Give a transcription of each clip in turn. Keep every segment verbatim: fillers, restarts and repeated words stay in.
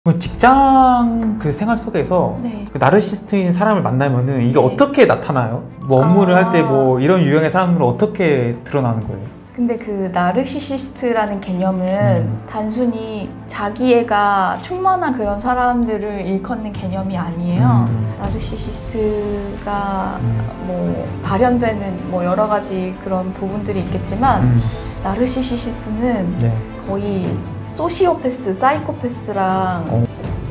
직장 그 생활 속에서 네. 그 나르시스트인 사람을 만나면은 이게 네. 어떻게 나타나요? 뭐 업무를 아. 할 때 뭐 이런 유형의 사람들은 어떻게 드러나는 거예요? 근데 그 나르시시스트라는 개념은 음. 단순히 자기애가 충만한 그런 사람들을 일컫는 개념이 아니에요. 음. 나르시시스트가 음. 뭐 발현되는 뭐 여러 가지 그런 부분들이 있겠지만 음. 나르시시스트는 네. 거의 소시오패스, 사이코패스랑 어.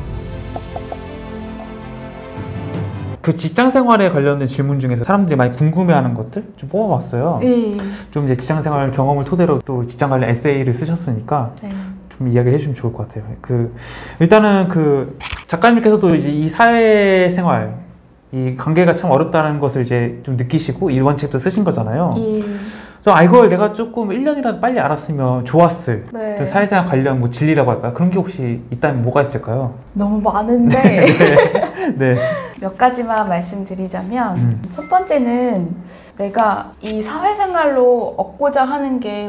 그 직장 생활에 관련된 질문 중에서 사람들이 많이 궁금해하는 것들 좀 뽑아봤어요. 네. 좀 이제 직장 생활 경험을 토대로 또 직장 관련 에세이를 쓰셨으니까 네. 좀 이야기를 해주면 좋을 것 같아요. 그 일단은 그 작가님께서도 이제 이 사회생활 이 관계가 참 어렵다는 것을 이제 좀 느끼시고 이번 책도 쓰신 거잖아요. 예. 좀, 아, 이걸 내가 조금 일 년이라도 빨리 알았으면 좋았을 네. 좀 사회생활 관련 뭐 진리라고 할까요? 그런 게 혹시 있다면 뭐가 있을까요? 너무 많은데 네. 네. 몇 가지만 말씀드리자면 음. 첫 번째는 내가 이 사회생활로 얻고자 하는 게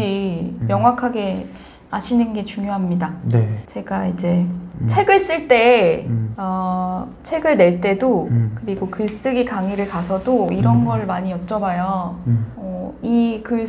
뭔지 음. 음. 명확하게 아시는 게 중요합니다. 네. 제가 이제 음. 책을 쓸 때 음. 어, 책을 낼 때도 음. 그리고 글쓰기 강의를 가서도 이런 음. 걸 많이 여쭤봐요. 음. 어, 이 글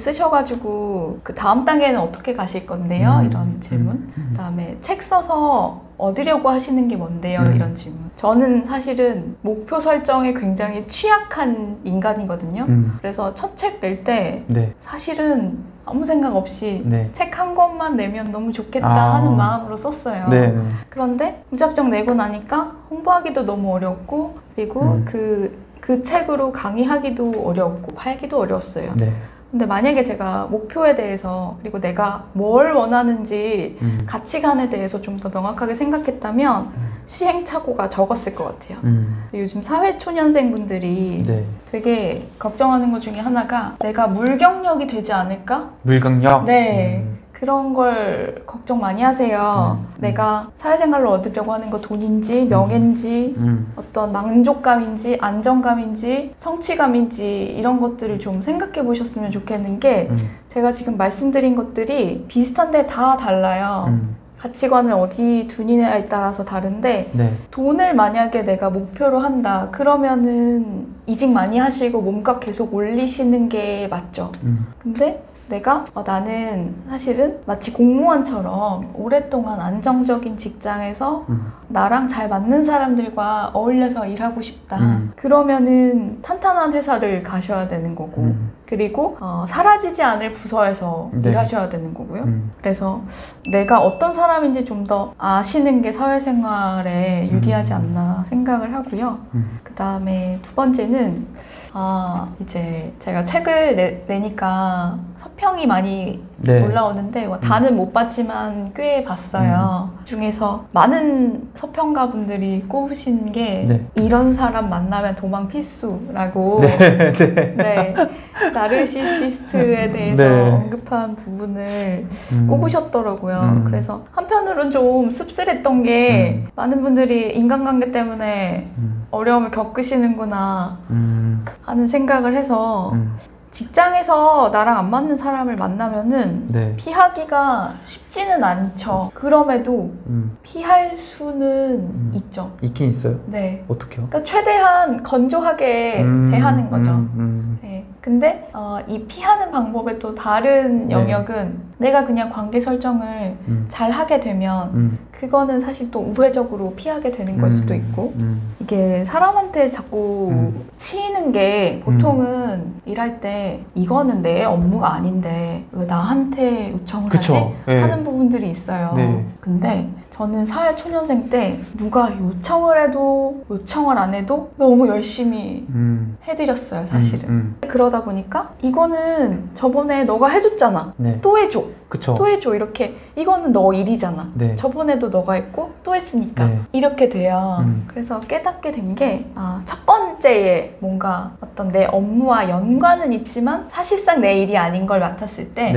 쓰셔가지고 그 다음 단계는 어떻게 가실 건데요? 음. 이런 질문. 음. 음. 그다음에 책 써서 얻으려고 하시는 게 뭔데요? 음. 이런 질문. 저는 사실은 목표 설정에 굉장히 취약한 인간이거든요. 음. 그래서 첫 책 낼 때 네. 사실은 아무 생각 없이 네. 책 한 권만 내면 너무 좋겠다 아. 하는 마음으로 썼어요. 네. 네. 그런데 무작정 내고 나니까 홍보하기도 너무 어렵고 그리고 음. 그, 그 책으로 강의하기도 어렵고 팔기도 어려웠어요. 네. 근데 만약에 제가 목표에 대해서 그리고 내가 뭘 원하는지 음. 가치관에 대해서 좀 더 명확하게 생각했다면 시행착오가 적었을 것 같아요. 음. 요즘 사회초년생분들이 네. 되게 걱정하는 것 중에 하나가 내가 물경력이 되지 않을까? 물강력? 네. 음. 그런 걸 걱정 많이 하세요. 음. 내가 사회생활로 얻으려고 하는 거 돈인지 명예인지 음. 어떤 만족감인지 안정감인지 성취감인지 이런 것들을 좀 생각해 보셨으면 좋겠는 게 음. 제가 지금 말씀드린 것들이 비슷한데 다 달라요. 음. 가치관을 어디 두느냐에 따라서 다른데 네. 돈을 만약에 내가 목표로 한다 그러면은 이직 많이 하시고 몸값 계속 올리시는 게 맞죠. 음. 근데 내가 어, 나는 사실은 마치 공무원처럼 오랫동안 안정적인 직장에서 음. 나랑 잘 맞는 사람들과 어울려서 일하고 싶다. 음. 그러면은 탄탄한 회사를 가셔야 되는 거고 음. 그리고 어, 사라지지 않을 부서에서 네. 일하셔야 되는 거고요. 음. 그래서 내가 어떤 사람인지 좀 더 아시는 게 사회생활에 유리하지 않나 생각을 하고요. 음. 그 다음에 두 번째는 아 이제 제가 책을 내, 내니까 서평이 많이 네. 올라오는데 뭐 다는 못 봤지만 꽤 봤어요. 그 중에서 많은 서평가 분들이 꼽으신 게 네. 이런 사람 만나면 도망 필수라고 네. 네. 네, 나르시시스트에 대해서 네. 언급한 부분을 음. 꼽으셨더라고요. 음. 그래서 한편으로는 좀 씁쓸했던 게 음. 많은 분들이 인간관계 때문에 음. 어려움을 겪으시는구나 음. 하는 생각을 해서 음. 직장에서 나랑 안 맞는 사람을 만나면은 네. 피하기가 쉽지는 않죠. 그럼에도 음. 피할 수는 음. 있죠. 있긴 있어요. 네. 어떻게요? 그러니까 최대한 건조하게 음. 대하는 거죠. 음. 음. 네. 근데 어, 이 피하는 방법의 또 다른 네. 영역은 내가 그냥 관계 설정을 음. 잘 하게 되면 음. 그거는 사실 또 우회적으로 피하게 되는 걸 수도 있고 음. 이게 사람한테 자꾸 음. 치이는 게 보통은 일할 때 이거는 내 업무가 아닌데 왜 나한테 요청을 그쵸. 하지? 네. 하는 부분들이 있어요. 네. 근데 저는 사회초년생 때 누가 요청을 해도 요청을 안 해도 너무 열심히 음. 해드렸어요, 사실은. 음. 음. 그러다 보니까 이거는 저번에 너가 해줬잖아. 네. 또 해줘. 그쵸. 또 해줘. 이렇게 이거는 너 일이잖아. 네. 저번에도 너가 했고 또 했으니까 네. 이렇게 돼요. 음. 그래서 깨닫게 된 게 아, 첫 번째에 뭔가 어떤 내 업무와 연관은 있지만 사실상 내 일이 아닌 걸 맡았을 때 네.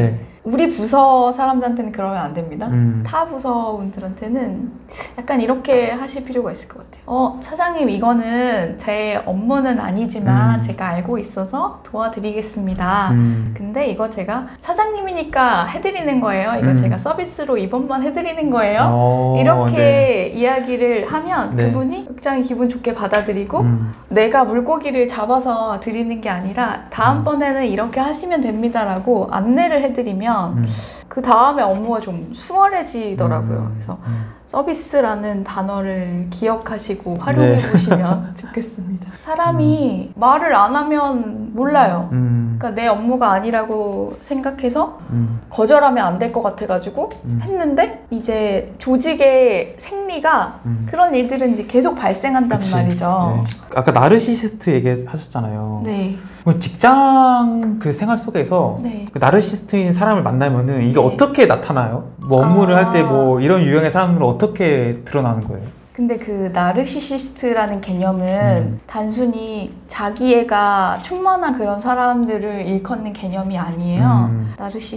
우리 부서 사람들한테는 그러면 안 됩니다. 음. 타 부서분들한테는 약간 이렇게 하실 필요가 있을 것 같아요. 어, 차장님 이거는 제 업무는 아니지만 음. 제가 알고 있어서 도와드리겠습니다. 음. 근데 이거 제가 차장님이니까 해드리는 거예요. 이거 음. 제가 서비스로 이번만 해드리는 거예요. 어, 이렇게 네. 이야기를 하면 네. 그분이 굉장히 기분 좋게 받아들이고 음. 내가 물고기를 잡아서 드리는 게 아니라 다음번에는 이렇게 하시면 됩니다라고 안내를 해드리면 음. 그 다음에 업무가 좀 수월해지더라고요. 음. 그래서 음. 서비스라는 단어를 기억하시고 활용해 네. 보시면 좋겠습니다. 사람이 말을 안 하면 몰라요. 음. 그러니까 내 업무가 아니라고 생각해서 음. 거절하면 안 될 것 같아가지고 음. 했는데 이제 조직의 생리가 음. 그런 일들은 이제 계속 발생한단 그치. 말이죠. 네. 아까 나르시시스트 얘기하셨잖아요. 네. 그럼 직장 그 생활 속에서 네. 그 나르시스트인 사람을 만나면은 이게 네. 어떻게 나타나요? 뭐 업무를 아. 할 때 뭐 이런 유형의 사람들은 어떻게 드러나는 거예요? 근데 그 나르시시스트라는 개념은 음. 단순히 자기애가 충만한 그런 사람들을 일컫는 개념이 아니에요. 음.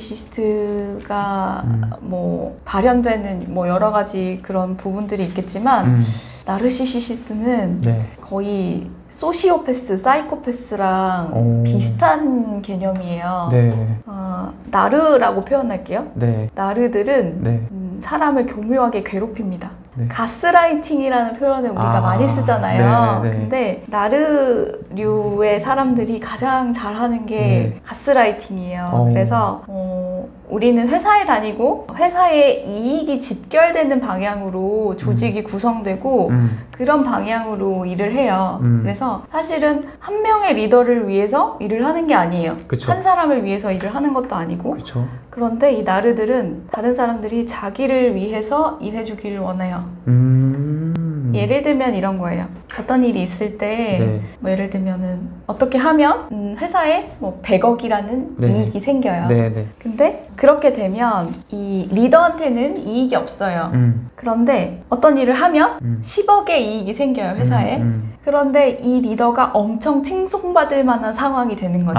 나르시시스트가 음. 뭐 발현되는 뭐 여러 가지 그런 부분들이 있겠지만 음. 나르시시스트는 네. 거의 소시오패스, 사이코패스랑 오. 비슷한 개념이에요. 네. 어, 나르라고 표현할게요. 네. 나르들은 네. 음, 사람을 교묘하게 괴롭힙니다. 네. 가스라이팅이라는 표현을 우리가 아, 많이 쓰잖아요. 네, 네. 근데 나르류의 사람들이 가장 잘하는 게 네. 가스라이팅이에요. 어. 그래서 어, 우리는 회사에 다니고 회사의 이익이 집결되는 방향으로 조직이 구성되고 음. 그런 방향으로 일을 해요. 음. 그래서 사실은 한 명의 리더를 위해서 일을 하는 게 아니에요. 그쵸. 한 사람을 위해서 일을 하는 것도 아니고 그렇죠. 그런데 이 나르들은 다른 사람들이 자기를 위해서 일해주기를 원해요. 음. 예를 들면 이런 거예요. 어떤 일이 있을 때, 네. 뭐 예를 들면은 어떻게 하면 음, 회사에 뭐 백억이라는 네. 이익이 생겨요. 네, 네. 근데 그렇게 되면 이 리더한테는 이익이 없어요. 음. 그런데 어떤 일을 하면 음. 십억의 이익이 생겨요, 회사에. 음, 음. 그런데 이 리더가 엄청 칭송받을 만한 상황이 되는 거죠.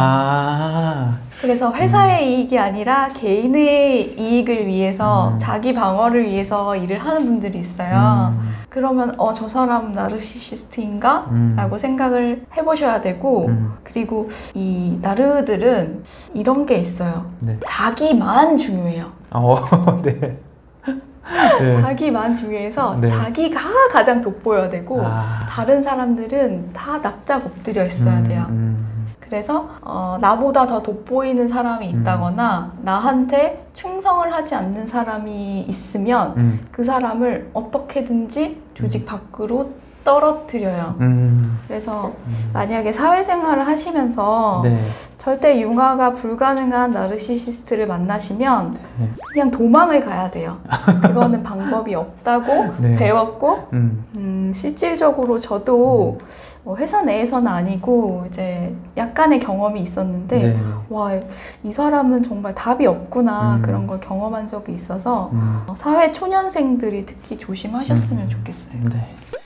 아. 그래서 회사의 이익이 아니라 개인의 이익을 위해서 음. 자기 방어를 위해서 일을 하는 분들이 있어요. 음. 그러면 어, 저 사람 나르시시스트인가? 음. 라고 생각을 해보셔야 되고 음. 그리고 이 나르들은 이런 게 있어요. 네. 자기만 중요해요. 어, 네. 네. 자기만 중요해서 네. 자기가 가장 돋보여야 되고 아. 다른 사람들은 다 납작 엎드려 있어야 음, 돼요. 음. 그래서 어, 나보다 더 돋보이는 사람이 있다거나 나한테 충성을 하지 않는 사람이 있으면 음. 그 사람을 어떻게든지 조직 밖으로 떨어뜨려요. 음. 그래서 만약에 사회생활을 하시면서 네. 절대 융화가 불가능한 나르시시스트를 만나시면 네. 그냥 도망을 가야 돼요. 그거는 방법이 없다고 네. 배웠고 음. 음, 실질적으로 저도 뭐 회사 내에서는 아니고 이제 약간의 경험이 있었는데 네. 와, 이 사람은 정말 답이 없구나 음. 그런 걸 경험한 적이 있어서 음. 어, 사회 초년생들이 특히 조심하셨으면 음. 좋겠어요. 네.